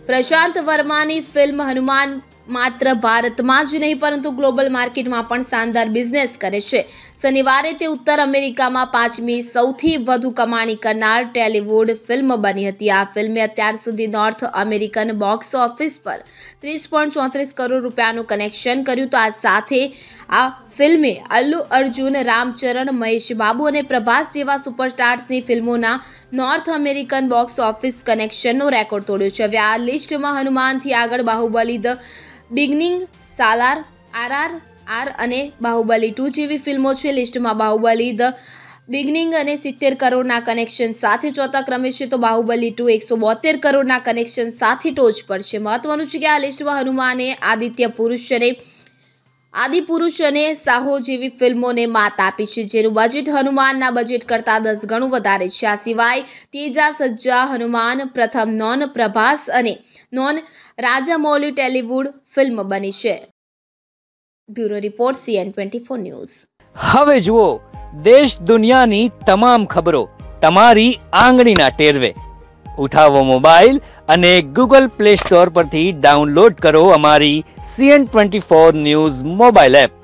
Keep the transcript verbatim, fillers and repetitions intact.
પ્રશાંત વર્માની film Hanuman માત્ર ભારતમાં જ નહીં પરંતુ ગ્લોબલ માર્કેટમાં પણ શાનદાર બિઝનેસ કરે છે. શનિવારે તે ઉત્તર અમેરિકામાં પાંચમી સૌથી વધુ કમાણી કરનાર ટેલિવૂડ ફિલ્મ બની હતી. આ ફિલ્મે અત્યાર સુધી નોર્થ અમેરિકન બોક્સ ઓફિસ પર ત્રીસ પોઈન્ટ ચોત્રીસ કરોડ રૂપિયાનું કનેક્શન કર્યું. તો આ સાથે આ ફિલ્મે અલ્લુ અર્જુન, રામચરણ, મહેશ બાબુ અને પ્રભાસ જેવા સુપરસ્ટાર્સની ફિલ્મોના નોર્થ અમેરિકન બોક્સ ઓફિસ કનેક્શનનો રેકોર્ડ તોડ્યો છે. હવે આ લિસ્ટમાં હનુમાનથી આગળ Baahubali, the beginning, Salaar, RRR અને બાહુબલી ટુ જેવી ફિલ્મો છે. લિસ્ટમાં બાહુબલી, ધ બિગનિંગ અને સિત્તેર કરોડના કનેક્શન સાથે ચોથા ક્રમે છે, તો બાહુબલી ટુ એકસો બોતેર કરોડના કનેક્શન સાથે ટોચ પર છે. મહત્વનું છે કે આ લિસ્ટમાં હનુમાને આદિત્ય પુરુષ અને આદિપુરુષ અને સાહો જેવી ફિલ્મોને માત આપી છે, જેનું બજેટ હનુમાનના બજેટ કરતાં દસ ગણું વધારે છે. આ સિવાય તેજા સજ્જા હનુમાન પ્રથમ નોન પ્રભાસ અને નોન રાજામૌલી ટેલિવૂડ ફિલ્મ બની છે. Bureau report CN twenty four news. હવે જુઓ દેશ દુનિયાની તમામ ખબરો તમારી આંગળીના ટેરવે. ઉઠાવો મોબાઈલ અને ગૂગલ પ્લે સ્ટોર પરથી ડાઉનલોડ કરો અમારી CN twenty four news mobile app.